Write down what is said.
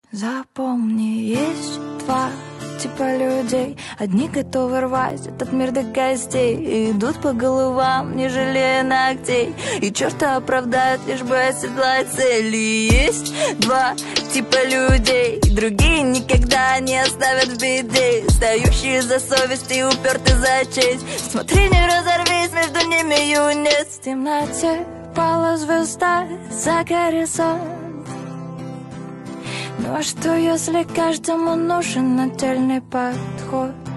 Запомни, есть два типа людей. Одни готовы рвать этот мир до костей и идут по головам, не жалея ногтей, и черта оправдают, лишь бы оседлать цели. Есть два типа людей, другие никогда не оставят в беде, стоящие за совесть и уперты за честь. Смотри, не разорвись, между ними юнец. В темноте пала звезда за горизонт. Ну а что, если каждому нужен отдельный подход?